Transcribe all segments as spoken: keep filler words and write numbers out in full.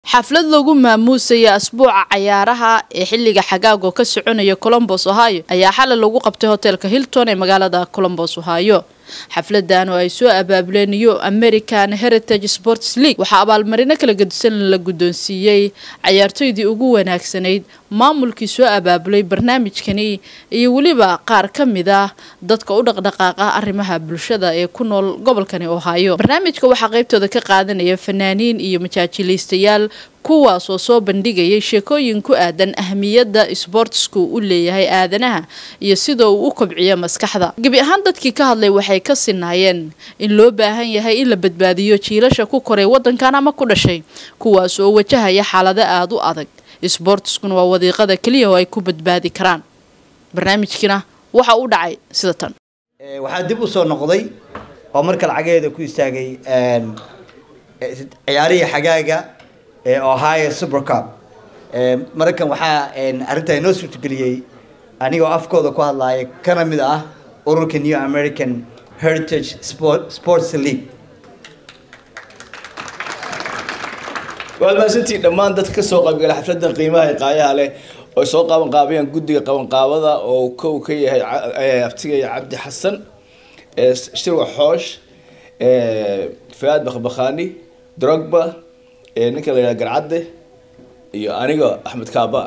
xaflad lagu maamuusay asbuuca ciyaaraha ee xilliga xagaago ka soconaya Columbus Ohio ayaa xalay lagu qabtay hotelka Hilton ee magaalada Columbus Ohio. xafladan oo ay soo abaabuleen New American Heritage Sports League waxa abaalmarino kala gedisan la guddoonsiiyay ciyaartoydii ugu wanaagsanayd maamulkii soo abaabulay barnaamijkani iyo waliba qaar kamid ah dadka u dhaqdhaqaaqa arrimaha bulshada ee ku nool gobolkani Ohio. barnaamijka waxa qaybtooda ka qaadanaya fanaaniin iyo majaajilaystayaal kuwaas oo soo bandhigayay sheekooyin ku aadan ahmiyadda sportsku u leeyahay aadanaha iyo sida uu u kobciyo maskaxda. gabi ahaan dadkii ka hadlay waxay ka sinaayeen in loo baahan yahay in la badbaadiyo jiilasha ku koray wadankan ama ku dhashay kuwaas oo wajahaya xaalado aad u adag. sportskuna waa wadiiqada kaliya oo ay ku badbaadi karaan. barnaamijkina waxa uu dhacay sida tan. ee waxa dib u soo noqday oo marka lacageeda ku istaagay een ciyaarihi xagaaga ee Ohio Super Cup. ee markan waxa een arinta inoo suurtageliyay anigoo afkooda ku hadlaaya kana mid ah ururka New American Heritage Sport Sports League. والماسنتي دمان دad ka soo qaybgalay xafladan qiimaha qaayaha leh oo soo qaban qaabiyaan guddiga qaban qaabada oo koow ka yahay aftiga Cabdi Xasan ee shirwa xoosh ee Faad Bakhbakhani Drogba ee ninka la garcade iyo aniga Axmed Kaaba.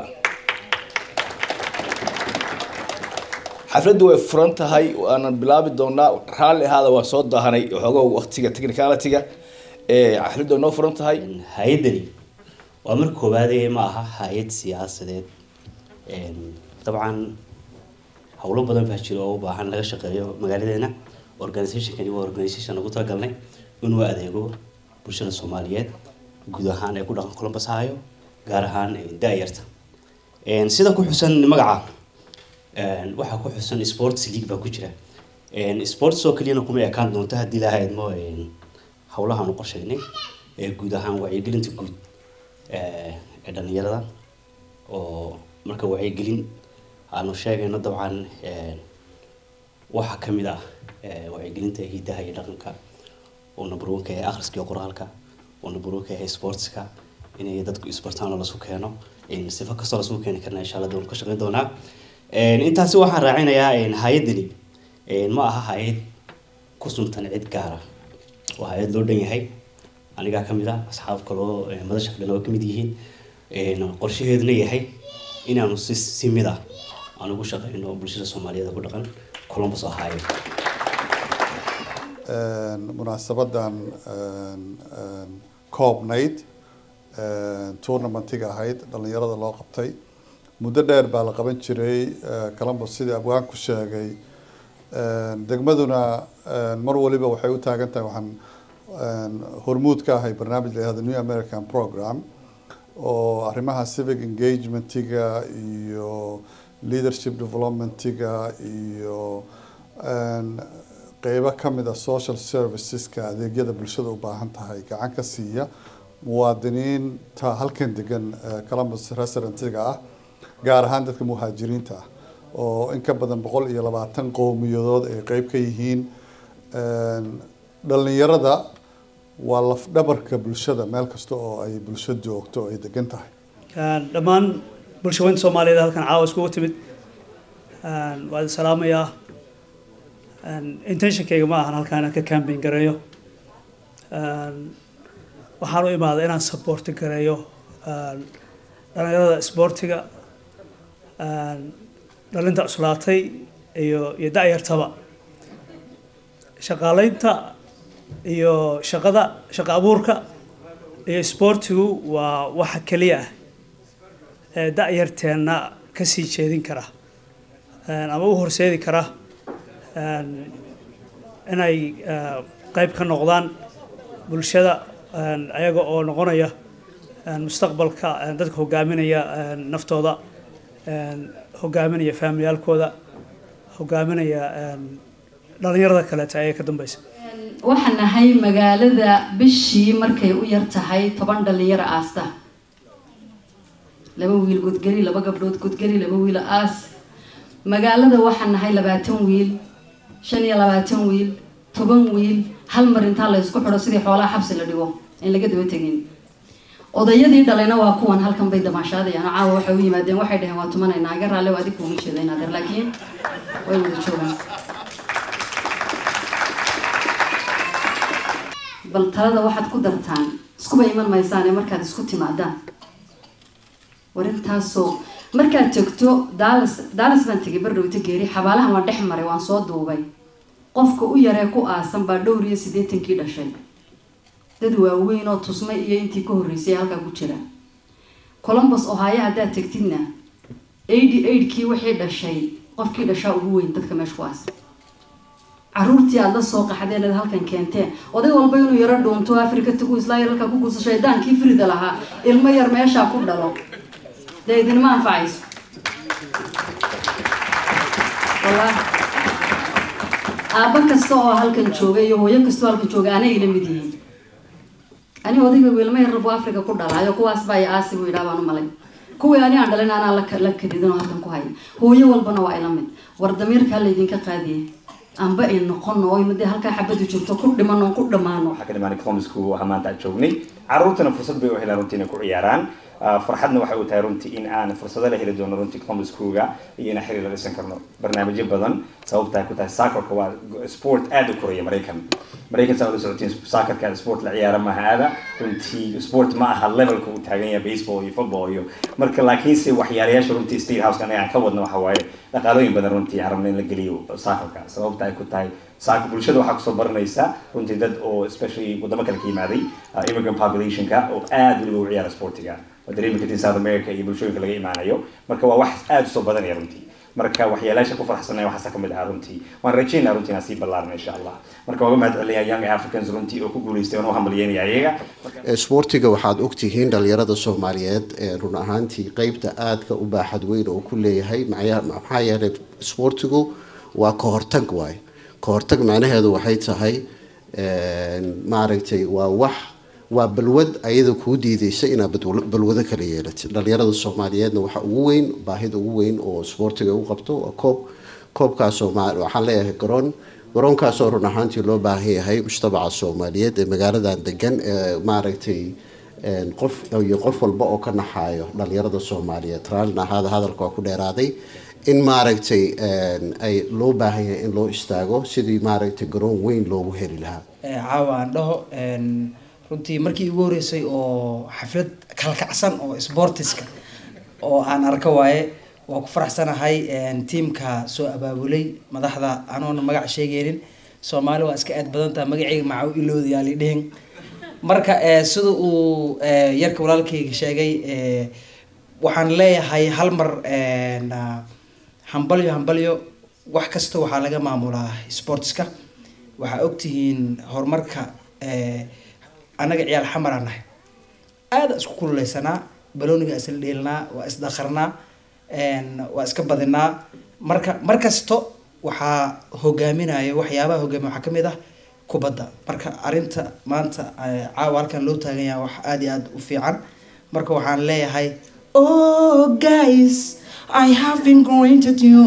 xafladu way furan tahay waana bilaabi doonaa raali hada waa soo daahanay xogo waqtiga technicality-ga ee xafladu noo furan tahay. hay'adani waa markii koowaad ee ma aha hay'ad siyaasadeed een dabcan hawlo badan baa jiro oo u baahan laga shaqeeyo magaaladeena. organization-kani waa organization ugu talagalnay inuu adeego bulshada Soomaaliyeed guud ahaan ay ku dhaqan Columbus Ohio gaar ahaan daayarta een sida ku xusan magaca een waxa ku xusan sports league baa ku jira een sports oo kaliya kuma yakaan doonta hadii la hay'ad mo een hawlahan u qorsheynay ee guud ahaan wacyigelinta guud ee dhalinyarada oo marka wacyigelin aanu sheegayno dabcan ee waxa kamid ah ee wacyigelinta hidaha iyo dhaqanka oo nabroonka ee akhriska iyo qoraalka oo nabroonka ee sportska inay dadku isbartaan la soo keeno in sifa kasta la soo keeni karna insha Allah doon ka shaqeyn doonaa. een intaasi waxaan raacinayaa in hay'adani een ma aha hay'ad ku suntan cid gaar ah waa hay'ad loo dhan yahay aniga kamid ah asxaab kale oo madasha fadlan oo kamid yihiin een qorshaheedna yahay inaanu si simid ah aan ugu shaqeyno bulshada Soomaaliyeed ku dhaqan Columbus Ohio. een munaasabadan een een Cup Night een tournamentiga ahayd dhalinyarada loo qabtay muddo dheer baa la qaban jiray Columbus sida abwaan ku sheegay een degmaduna mar waliba waxay u taagan tahay waxaan hormuud ka ahay barnaamij la yiraahdo New American Program oo arrimaha civic engagement-iga iyo leadership development-iga iyo een qaybo kamid ah social services-ka adeegyada bulshada u baahan tahay gacan ka siiya muwaadiniinta halkan degan Columbus resident-iga ah gaar ahaan dadka muhaajiriinta ah oo in ka badan boqol iyo labaatan qowmiyadood ay qayb ka yihiin. een dhalinyarada waa laf dhabarka bulshada meel kasta oo ay bulshada joogto ay degan tahay. kan dhamaan bulshada Soomaaliyeed halkan caawas ku timid aan waa salaamaya aan intention-kayga ma ahan halkan ka campaign gareeyo aan waxaan u imaaday inaan support gareeyo aan dhalinyarada sportiga aan dhalinta cuslaatay iyo iyo daayartaba shaqaaleynta iyo shaqada shaqa abuurka iyo sportigu waa waxa kaliya ee daayarteena ka sii jeedin kara ama u horseedi kara inay qayb ka noqdaan bulshada ayaga oo noqonaya mustaqbalka dadka hogaaminaya naftooda hogaaminaya familiyalkooda hogaaminaya dhalinyarada kale ee ka dambaysa. waxaan nahay magaalada bishii markay u yar tahay toban dhalinyaro aasta laba wiil gudgari laba gabdhood gudgari laba wiil aas magaalada waxaan nahay labaatan wiil shan iyo labaatan wiil toban wiil hal mar inta la isku xiro sidii xoolaha xabsi la dhigo in laga daba tagin odayadii dhalayna waa kuwan halkan bay damaashaadayaan caawa waxay u yimaadeen waxay dhaheen waa tumanaynaa iga raalle waa adig kuuma jeedeen adeer laakiin way wada joogaan bal talada waxaad ku dartaan iskuba iman maysaane markaad isku timaadaan warintaasoo markaad tagto Dallas Dallas baan tagay bardhowta geeri xabaalahan waa dhex maray waan soo duubay qofka u yaree ku aasan baa dhowr iyo siddeetankii dhashay dad waaweyn oo tusmay iyo intii ka horreysay halka ku jira Columbus Ohio haddaad tagtidna eighty-eight kii wixii dhashay qofkii dhashaa ugu weyn dadka meesha ku aasan caruurtii aad la soo qaxdeen ee halkan keenteen oday walba inuu yara dhuunto Afrika tagu isla yaralka ku guuso shaydaankii firida lahaa ilmo yar meesha ku dhalo deedin ma anfacayso wallahi aabba kasta oo halkan jooga iyo hooyo kasta oo halkan jooga anay ila mid yihiin ani odayga wiilma yar rabo Afrika ku dhalaayo kuwaas baa yaasi buu yiraahdo malay kuwii ani aan dhalin ana la la kadidin oo halkan ku hay hooyo walbana waa ila mid war damiirka la idinka qaadiyay amba in noqono oo inay halka xabadu jirto ku dhimano ku dhamaano waxa ka dhiman Columbusku waxa maanta joognay caruurtana fursad bay u helaan runtii ku ciyaaraan farxadna waxa uu tahay runtii in aan fursado la heli doono runtii Columbuskuga iyo in xiriir la dhisan karno barnaamijyo badan sababta ay ku tahay soccer-ka waa sport aad u koreeya Mareykan Mareykan sababta socotiin soccer-ka sport la ciyaara ma hada runtii sport ma aha level-ka uu taagan yahay baseball iyo football iyo marka laakiin si waxyaalayaasha runtii state house-ka aan ka wadno waxa waaye dhaqaalooyin badan runtii arabna in la geliyo soccer-ka sababta ay ku tahay soccer bulshada waxa ku soo baranaysa runtii dad oo especially wadamo kale ka yimaaday immigrant population-ka oo aad u ciyaara sportiga ودريمك في South America يبلشون كلا إيمانيو مركب واحد أد صوب بدن يرنتي مركب وحيلاش كفر حسنا وحسكم بالعرنتي ونرجعنا رنتي نصيب الله إن شاء الله مركب وما عليها young Africans رنتي أو كقول يستوون هم مليان يعيقة سبورتيجا واحد أكتيهين داليرة الصوماليات رنا هانتي قيبت آد كأوبا حدوين وكل هاي معايا معايا سبورتيجو وكهرتك واي كهرتك معناه هذا وحيد هاي معركتي ووح وبالود أيضا كودي ذي سئنا بالود كريالة لليرة الصوماليات نوح وين باهد وين أو سبورتيجا وقبته كوب كوب كاسو مع وحليه قرون قرون كاسو رناهانتي لو باهي هاي مش تبع الصوماليات مجرد عند الجن معركتي نقف أو يقف البقى كنا حايو لليرة الصوماليات ترالنا هذا هذا الكوكو راضي إن معركتي أي لو باهي إن لو استاجو سيدي معركتي قرون وين لو بهري لها عاوان له runtii markii ugu horeysay oo xaflad kala kacsan oo sportiska oo aan arko waaye waa ku faraxsanahay teamka soo abaabulay madaxda anoon magac sheegaynin Soomaali waa iska aad badan tahay magacayga macaw ilooda yaali dheen marka sida uu yarka walaalkayga sheegay waxaan leeyahay hal mar hambalyo hambalyo wax kasta waxa laga maamulaa sportiska waxa ogtihiin horumarka anaga ciyaal xamaranahay aad isku kuleysanaa balooniga asal dheelnaa waa isdaqarnaa een waa iska badinaa marka markasto waxa hogaaminaya waxyaabaha hogaamiya waxa kamid ah kubadda marka arinta maanta caawa halkan loo taagan yahay wax aad iyo aad u fiican marka waxaan leeyahay oh guys I have been going to do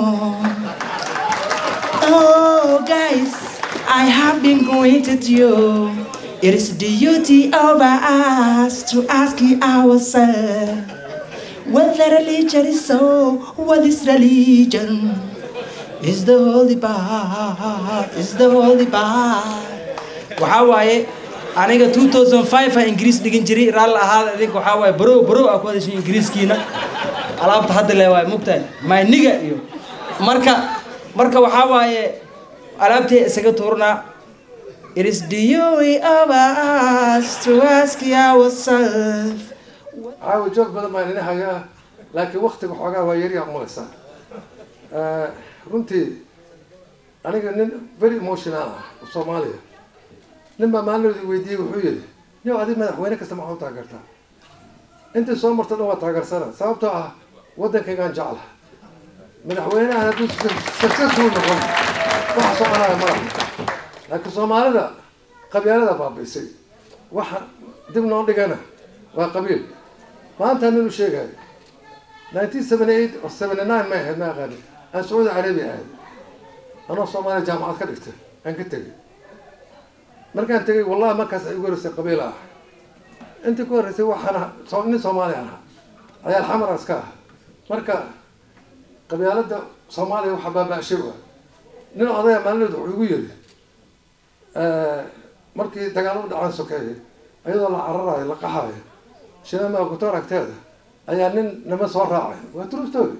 oh guys I have been going to do it is the duty of us to ask ourselves whether religion is so, what is religion? Is the holy bar, is the holy bar. Waxawaaye aniga two thousand five aan Ingiriis dhigin jiray raal ahaad idinku waxawaaye baro baro aan ku hadashay Ingiriiskiina alaabta hadda leeyahay mugtaan ma niga iyo marka marka waxawaaye alaabtay isaga tuurnaa. It is the duty of us to ask ourselves. I will joke with my name, like a walk to Haga, Yeri Molissa. Runti, I think very emotional, Somalia. Nimba Malu with you, really. You know, I didn't know when I came out of Tagarta. Into summer to know what Tagarsana, Sabta, what the Kagan Jala. When I had successful, what's on لكن Soomaalida qabiilada baabisay waxa dib noo dhigana waa qabiil maanta anu sheegay nineteen seventy-eight or seventy-nine ma ahayd ma qani aan Saudi Arabia aad ana Soomaali jaamacad ka dhigtay aan ka tagay markaan tagay wallahi markaas ay ugu horeysay qabiil ah intii ku horreysay waxaan nin soomaali ahaa ayaa xamar aska ah marka qabyaalada soomaaliya waxa baaba'shay waa nin odaya maalinood wuxuu igu yiri markii dagaaladu dhacaan sokeeyay ayadoo la cararayo la qaxayo shinamaa gutoor agteeda ayaa nin nima soo raacay waa true story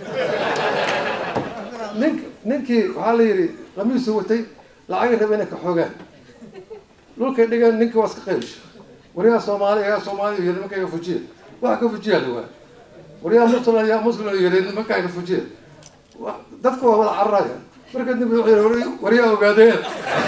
nink ninkii waxaa la yidhi qamiisu watay lacag raba inay ka xoogaan dhulkay dhigaan ninkii waa iska qaybsha waryaa soomaali ayaa soomaali yiri nimankayga fujiya waxa ka fujiya la waa waryaa muslim ayaa muslim yiri nimankayga fujiya dadku waa wada cararaya marka dib wuxuu yiri waryaa ogaadeen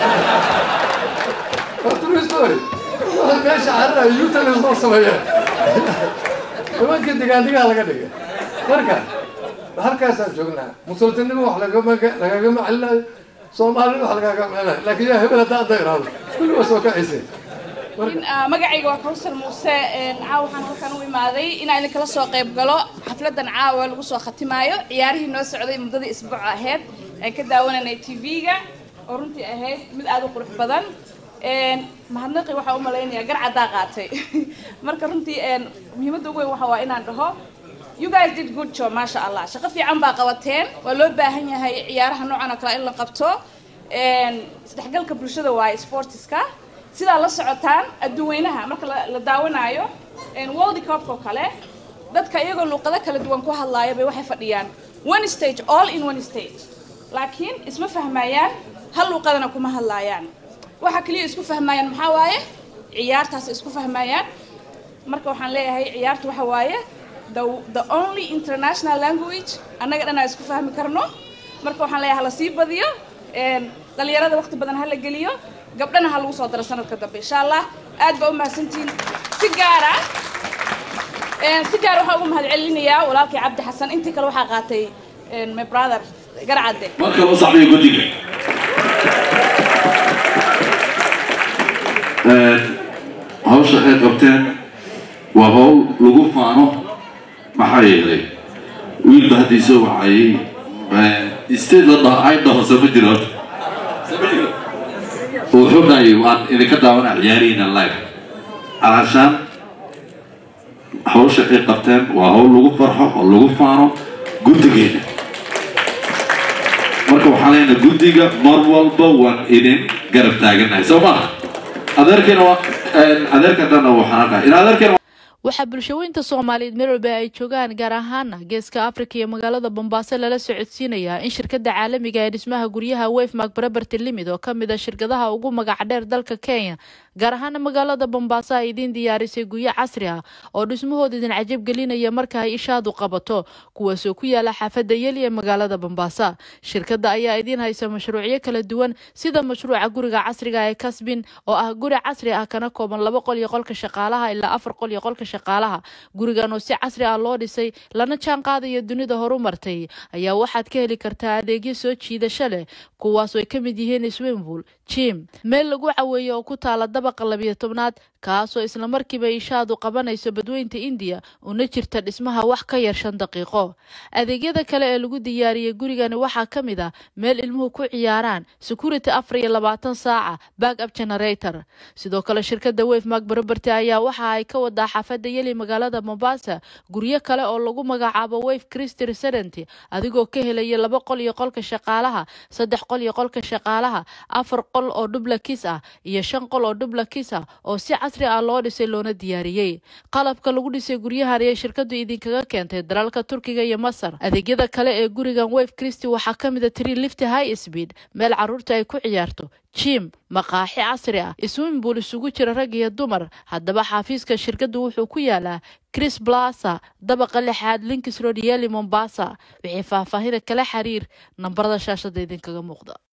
waa true story waa meesha cararaya yuutana soo sameeya nimankii digaandigaa laga dhigay marka halkaasaan joognaa musultinimo wax lagama lagagama celinayo soomaalina wax lagagama celinayo laakiin yaa hebel haddaa hadda iraado kulli waa soo kacaysay magacayga waa Kawsar Muuse caawa waxaan halkan u imaaday inaan idin kala soo qayb galo xafladan caawa lagu soo khatimaayo ciyaarihii noo socday muddadii isbuuc ahayd ee ka daawananay T V-ga oo runtii ahayd mid aad u qurux badan mahadnaqi waxa u maleynayaa garcada qaatay marka runtii muhiimadda ugu weyn waxa waa inaan dhaho you guys did good job ma sha Allah shaqo fiican baa qabateen waa loo baahan yahay ciyaaraha noocan kale in la qabto een isdhexgalka bulshada waa sportiska sida la socotaan adduunweynaha marka la daawanayo een World Cup ko kale dadka iyagoo luqado kala duwan ku hadlaaya bay waxay fadhiyaan one stage all in one stage laakiin isma fahmayaan hal luqadana kuma hadlaayaan waxa kaliya isku fahmayaan maxaa waaye ciyaartaas isku fahmayaan marka waxaan leeyahay ciyaartu waxa waaye the the only international language anaga dhan isku fahmi karno marka waxaan leeyahay la sii badiyo een dhalinyarada waqti badan hal la geliyo gabdhana hal lagu soo daro sanadka dambe insha Allah aad ba u mahadsantiin si gaar ah een si gaar waxa ugu mahadcelinayaa walaalkay Cabdi Xasan intii kale waxa qaatay een my brother garcade marka uu saxbiga gudiga hawsha ay qabteen waa hawl lagu faano maxaa yeelay wiilba haddii soo wacayay isteed la dhaha ay dhaho sama jiro wuxuu dhahay waan idinka daawanaa ciyaarihiina live alaashaan hawsha ay qabteen waa hawl lagu farxo oo lagu faano guddigeena marka waxaan leenahay guddiga mar walba waan idin garab taaganahay soo maaha adeerkeena waa adeerkana waxaan arkaa in adeerkeena waxaa bulshooyinka Soomaaliyeed meel walba ay joogaan gaar ahaan geeska Afrika iyo magaalada Bombaaso lala socodsiinaya in shirkadda caalamiga ee dhismaha guryaha Wavemac Property Limited oo kamid ah shirkadaha ugu magac dheer dalka Kenya gaar ahaan magaalada Bombaaso ay idin diyaarisay guryo casri ah oo dhismahooda idin cajab gelinaya marka ay ishaadu qabato kuwaas oo ku yaala xaafadda Yeli ee magaalada Bombaaso shirkadda ayaa idin haysa mashruucyo kala duwan sida mashruuca guriga casriga ee Kasbin oo ah guri casri ah kana kooban laba qol iyo qolka shaqaalaha ilaa afar qol iyo qolka shaqaalaha gurigan oo si casri ah loo dhisay lana jaan qaadayo dunida horumartay ayaa waxaad ka heli kartaa adeegyo soo jiidasho leh kuwaas oo ay kamid yihiin swimming pool gym meel lagu caweeyo oo ku taala dabaqa labiyo tobnaad kaas oo isla markiiba ishaadu qabanayso badweynta India una jirta dhismaha wax ka yar shan daqiiqo adeegyada kale ee lagu diyaariyay gurigan waxa kamid ah meel ilmuhu ku ciyaaraan security afar iyo labaatan saaca backup generator sidoo kale shirkadda Wavemac Property ayaa waxa ay ka wadaa xaafadda Yeli magaalada Mombasa guryo kale oo lagu magacaabo Wave Christie Residence adigoo ka helaya laba qol iyo qolka shaqaalaha saddex qol iyo qolka shaqaalaha afar qol oo duplex ah iyo shan qol oo duplex ah oo si casri ah loo dhisay loona diyaariyay qalabka lagu dhisay guryahan ee shirkadu idinkaga keentay dalalka Turkiga iyo Masar adeegyada kale ee gurigan Wave Christie waxa kamid ah three lift high speed meel caruurta ay ku ciyaarto gym maqaaxi casri ah swimming pool isugu jira rag iyo dumar haddaba xafiiska shirkadu wuxuu ku yaalaa Chris Plaza dabaqa lixaad Links Road Yeli Mombasa wixii faahfaahin kala xiriir nambarada shaashada idinkaga muuqda